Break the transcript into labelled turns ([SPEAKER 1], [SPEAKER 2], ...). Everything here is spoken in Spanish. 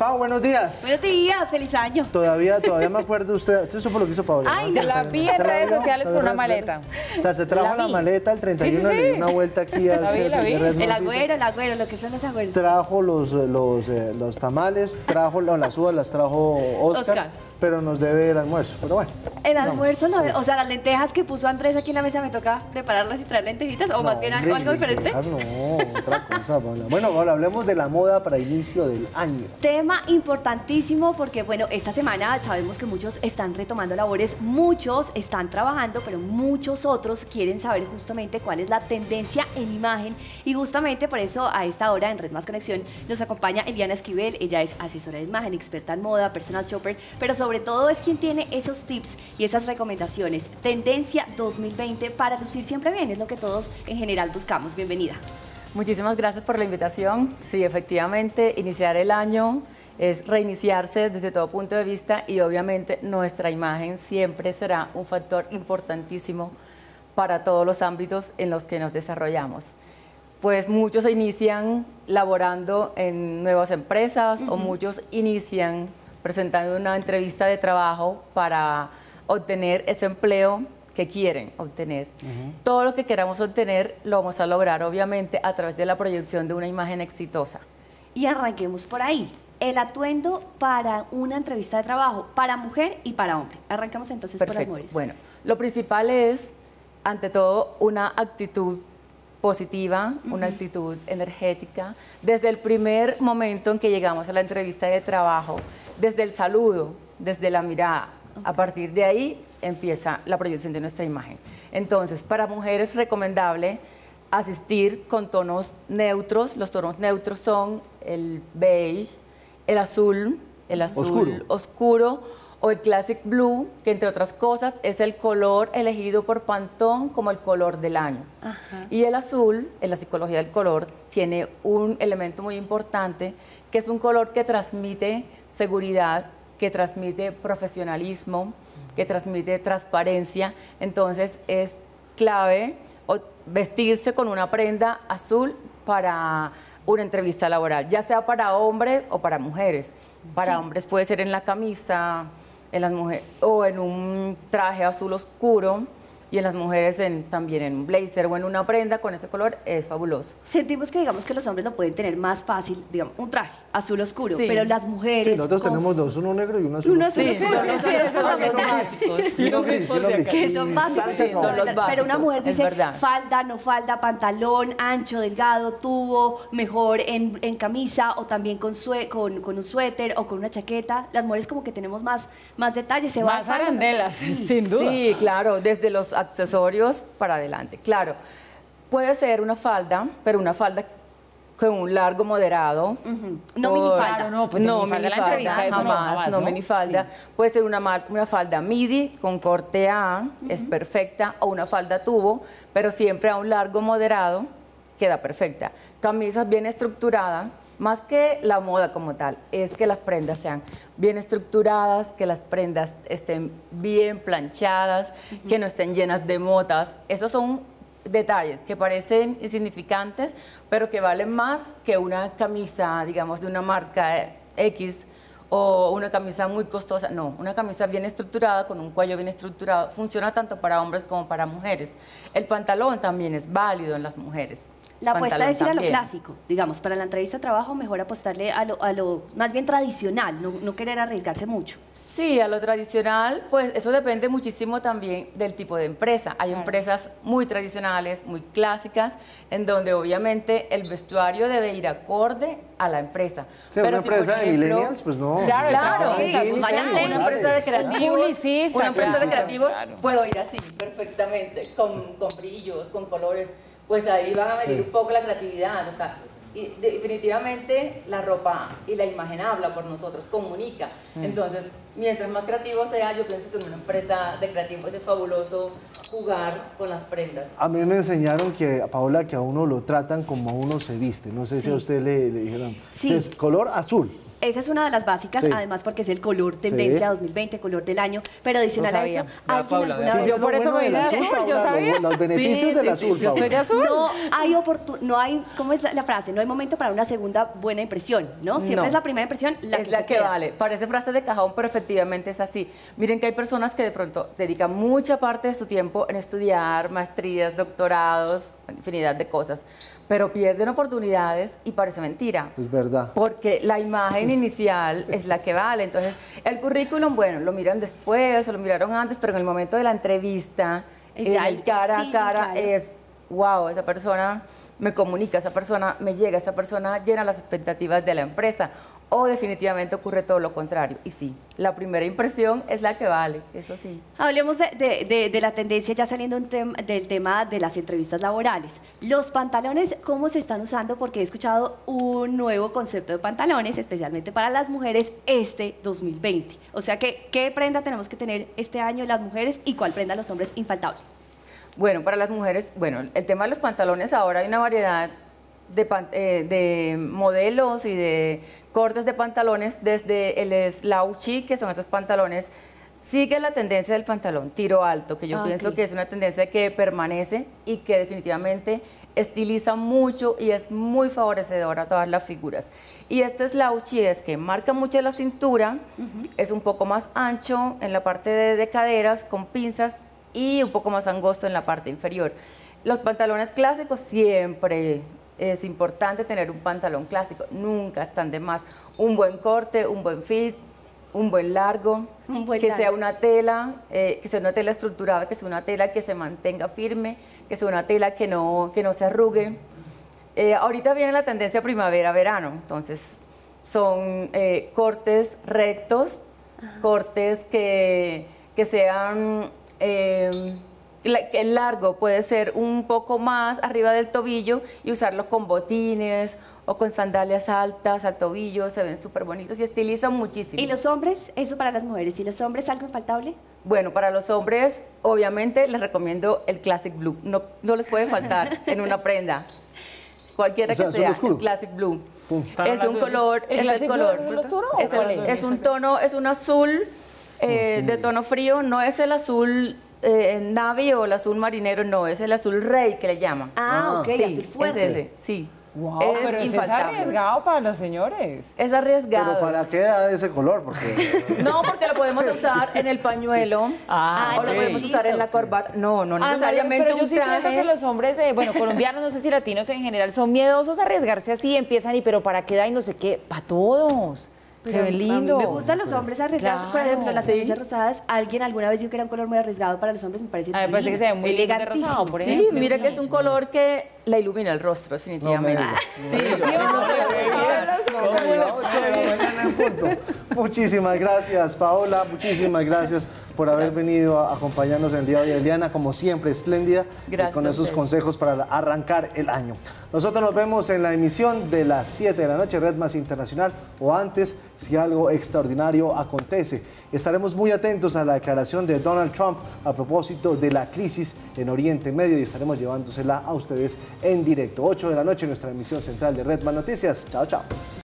[SPEAKER 1] Pau, buenos días.
[SPEAKER 2] Buenos días, feliz año.
[SPEAKER 1] Todavía me acuerdo de usted. Usted supo lo que hizo Paola.
[SPEAKER 2] Ay,
[SPEAKER 1] ¿no?
[SPEAKER 3] Se la vi en redes sociales con una maleta.
[SPEAKER 1] O sea, se trajo la maleta el 31, le dio una vuelta aquí al set de Red
[SPEAKER 2] El
[SPEAKER 1] Noticias.
[SPEAKER 2] agüero, lo que son los agüeros.
[SPEAKER 1] Trajo los tamales, trajo las uvas, las trajo Oscar, pero nos debe el almuerzo. Pero bueno.
[SPEAKER 2] El almuerzo, no, o sea, las lentejas que puso Andrés aquí en la mesa, ¿me toca prepararlas y traer lentejitas? ¿O más bien algo diferente?
[SPEAKER 1] No, otra cosa, Paola. Bueno, Paola, hablemos de la moda para inicio del año.
[SPEAKER 2] Tema importantísimo porque, bueno, esta semana sabemos que muchos están retomando labores, muchos están trabajando, pero muchos otros quieren saber justamente cuál es la tendencia en imagen y justamente por eso a esta hora en Red Más Conexión nos acompaña Eliana Esquivel. Ella es asesora de imagen, experta en moda, personal shopper, pero sobre todo es quien tiene esos tips y esas recomendaciones. Tendencia 2020 para lucir siempre bien, es lo que todos en general buscamos. Bienvenida.
[SPEAKER 3] Muchísimas gracias por la invitación. Sí, efectivamente, iniciar el año es reiniciarse desde todo punto de vista y obviamente nuestra imagen siempre será un factor importantísimo para todos los ámbitos en los que nos desarrollamos. Pues muchos se inician laborando en nuevas empresas o muchos inician presentando una entrevista de trabajo para obtener ese empleo que quieren obtener. Todo lo que queramos obtener lo vamos a lograr, obviamente, a través de la proyección de una imagen exitosa.
[SPEAKER 2] Y arranquemos por ahí. El atuendo para una entrevista de trabajo, para mujer y para hombre. Arrancamos entonces por las mujeres.
[SPEAKER 3] Bueno, lo principal es, ante todo, una actitud positiva, una actitud energética. Desde el primer momento en que llegamos a la entrevista de trabajo, desde el saludo, desde la mirada, a partir de ahí empieza la proyección de nuestra imagen. Entonces, para mujeres es recomendable asistir con tonos neutros. Los tonos neutros son el beige, el azul oscuro o el classic blue, que entre otras cosas es el color elegido por Pantone como el color del año. Y el azul, en la psicología del color, tiene un elemento muy importante, que es un color que transmite seguridad, que transmite profesionalismo, que transmite transparencia. Entonces es clave vestirse con una prenda azul para una entrevista laboral, ya sea para hombres o para mujeres. Para hombres puede ser en la camisa, en las mujeres, o en un traje azul oscuro, y en las mujeres también en un blazer o en una prenda con ese color es fabuloso.
[SPEAKER 2] Sentimos que digamos que los hombres lo pueden tener más fácil, digamos, un traje azul oscuro, pero las mujeres...
[SPEAKER 1] Sí, nosotros tenemos dos, uno negro y uno azul.
[SPEAKER 2] Uno azul oscuro,
[SPEAKER 1] y uno gris.
[SPEAKER 2] Que son básicos,
[SPEAKER 3] son los básicos.
[SPEAKER 2] Pero una mujer dice
[SPEAKER 3] verdad.
[SPEAKER 2] falda, no falda, pantalón, ancho, delgado, tubo, mejor en camisa o también con un suéter o con una chaqueta. Las mujeres como que tenemos más detalles. Se
[SPEAKER 4] más arandelas, sin duda.
[SPEAKER 3] Sí, claro, desde los accesorios para adelante. Claro, puede ser una falda, pero una falda con un largo moderado.
[SPEAKER 2] No minifalda.
[SPEAKER 4] Claro, no, pues
[SPEAKER 3] no
[SPEAKER 4] minifalda,
[SPEAKER 3] jamás, no minifalda. Sí. Puede ser una falda midi con corte A, es perfecta, o una falda tubo, pero siempre a un largo moderado queda perfecta. Camisas bien estructuradas. Más que la moda como tal, es que las prendas sean bien estructuradas, que las prendas estén bien planchadas, que no estén llenas de motas. Esos son detalles que parecen insignificantes, pero que valen más que una camisa, digamos, de una marca X o una camisa muy costosa. No, una camisa bien estructurada, con un cuello bien estructurado, funciona tanto para hombres como para mujeres. El pantalón también es válido en las mujeres.
[SPEAKER 2] La apuesta es ir a lo clásico, digamos, para la entrevista de trabajo mejor apostarle a lo más bien tradicional, no querer arriesgarse mucho.
[SPEAKER 3] Sí, a lo tradicional, pues eso depende muchísimo también del tipo de empresa. Hay empresas muy tradicionales, muy clásicas, en donde obviamente el vestuario debe ir acorde a la empresa.
[SPEAKER 1] Sí, pero una empresa de millennials, pues no.
[SPEAKER 3] Claro,
[SPEAKER 2] una
[SPEAKER 3] empresa de creativos,
[SPEAKER 4] una
[SPEAKER 3] empresa de creativos puedo ir así perfectamente, con brillos, con colores. Pues ahí van a medir un poco la creatividad, o sea, y definitivamente la ropa y la imagen habla por nosotros, comunica. Entonces, mientras más creativo sea, yo pienso que en una empresa de creativos es fabuloso jugar con las prendas.
[SPEAKER 1] A mí me enseñaron a Paola, que a uno lo tratan como a uno se viste. No sé si a usted le dijeron.
[SPEAKER 2] Sí.
[SPEAKER 1] Es color azul.
[SPEAKER 2] Esa es una de las básicas,
[SPEAKER 1] Sí.
[SPEAKER 2] además porque es el color tendencia 2020, color del año, pero adicional a eso, ¿alguien alguna vez-
[SPEAKER 4] Yo por eso me vine de azul, yo sabía.
[SPEAKER 1] Los beneficios del azul,
[SPEAKER 4] Yo estoy de azul.
[SPEAKER 2] no hay, ¿cómo es la frase? No hay momento para una segunda buena impresión, ¿no? Siempre
[SPEAKER 3] No.
[SPEAKER 2] es la primera impresión la
[SPEAKER 3] es
[SPEAKER 2] que
[SPEAKER 3] la
[SPEAKER 2] se
[SPEAKER 3] que
[SPEAKER 2] queda.
[SPEAKER 3] vale. Parece frase de cajón, pero efectivamente es así. Miren que hay personas que de pronto dedican mucha parte de su tiempo en estudiar maestrías, doctorados, infinidad de cosas, pero pierden oportunidades y parece mentira.
[SPEAKER 1] Es verdad.
[SPEAKER 3] Porque la imagen inicial es la que vale. Entonces, el currículum, bueno, lo miran después o lo miraron antes, pero en el momento de la entrevista,
[SPEAKER 2] Ya
[SPEAKER 3] el cara a
[SPEAKER 2] sí,
[SPEAKER 3] cara
[SPEAKER 2] claro.
[SPEAKER 3] es, wow, esa persona me comunica, esa persona me llega, esa persona llena las expectativas de la empresa. O definitivamente ocurre todo lo contrario. Y sí, la primera impresión es la que vale, eso sí.
[SPEAKER 2] Hablemos de la tendencia, ya saliendo del tema de las entrevistas laborales. Los pantalones, ¿cómo se están usando? Porque he escuchado un nuevo concepto de pantalones, especialmente para las mujeres, este 2020. O sea, ¿qué prenda tenemos que tener este año las mujeres y cuál prenda los hombres infaltable?
[SPEAKER 3] Bueno, para las mujeres, bueno, el tema de los pantalones, ahora hay una variedad de modelos y de cortes de pantalones, desde el slouchy, que son esos pantalones, sigue la tendencia del pantalón tiro alto, que yo pienso que es una tendencia que permanece y que definitivamente estiliza mucho y es muy favorecedora a todas las figuras. Y este slouchy es que marca mucho la cintura, es un poco más ancho en la parte de caderas, con pinzas, y un poco más angosto en la parte inferior. Los pantalones clásicos siempre es importante tener un pantalón clásico, nunca están de más. Un buen corte, un buen fit, un buen largo, sea una tela, que sea una tela estructurada, que sea una tela que se mantenga firme, que sea una tela que no se arrugue. Ahorita viene la tendencia primavera-verano, entonces son cortes rectos, cortes que sean... el largo puede ser un poco más arriba del tobillo y usarlo con botines o con sandalias altas al tobillo, se ven súper bonitos y estilizan muchísimo.
[SPEAKER 2] ¿Y los hombres? Eso para las mujeres. ¿Y los hombres algo infaltable?
[SPEAKER 3] Bueno, para los hombres, obviamente les recomiendo el Classic Blue. No les puede faltar en una prenda. Cualquiera que sea, el Classic Blue. Es un color, es el color. Es un tono, es un azul de tono frío, no es el azul navy o el azul marinero, no, es el azul rey que le llaman.
[SPEAKER 2] Ok,
[SPEAKER 3] sí,
[SPEAKER 2] azul fuerte.
[SPEAKER 3] es ese, sí.
[SPEAKER 4] Wow,
[SPEAKER 3] es
[SPEAKER 4] pero
[SPEAKER 3] infaltable.
[SPEAKER 4] es arriesgado para los señores.
[SPEAKER 3] Es arriesgado.
[SPEAKER 1] Pero ¿para qué da ese color? Porque
[SPEAKER 3] No, porque lo podemos usar en el pañuelo o lo podemos usar en la corbata. No necesariamente
[SPEAKER 4] pero yo
[SPEAKER 3] un
[SPEAKER 4] sí siento
[SPEAKER 3] traje.
[SPEAKER 4] que los hombres, bueno, colombianos, no sé si latinos en general, son miedosos a arriesgarse así, empiezan pero ¿para qué da? Y no sé qué, para todos. Se ve lindo.
[SPEAKER 2] Me gustan los hombres arriesgados. Por
[SPEAKER 4] Claro.
[SPEAKER 2] ejemplo, las
[SPEAKER 3] Sí.
[SPEAKER 2] camisas rosadas. Alguien alguna vez dijo que era un color muy arriesgado para los hombres. Me parece
[SPEAKER 4] A mí me parece que se ve muy lindo de
[SPEAKER 2] elegantísimo.
[SPEAKER 4] rosado, por
[SPEAKER 3] Sí,
[SPEAKER 4] ejemplo.
[SPEAKER 3] mira que es un color que la ilumina el rostro, definitivamente.
[SPEAKER 1] No me
[SPEAKER 3] Sí,
[SPEAKER 1] diga.
[SPEAKER 3] no se le puede quitar.
[SPEAKER 1] No me diga, 8 de la mañana en punto. Muchísimas gracias, Paola. Muchísimas gracias por haber venido a acompañarnos en el día de hoy. Eliana, como siempre, espléndida.
[SPEAKER 3] Gracias
[SPEAKER 1] con
[SPEAKER 3] a
[SPEAKER 1] esos
[SPEAKER 3] ustedes.
[SPEAKER 1] consejos para arrancar el año. Nosotros nos vemos en la emisión de las 7 de la noche, Red Más Internacional, o antes, si algo extraordinario acontece. Estaremos muy atentos a la declaración de Donald Trump a propósito de la crisis en Oriente Medio y estaremos llevándosela a ustedes en directo. 8 de la noche, nuestra emisión central de Red Más Noticias. Chao, chao.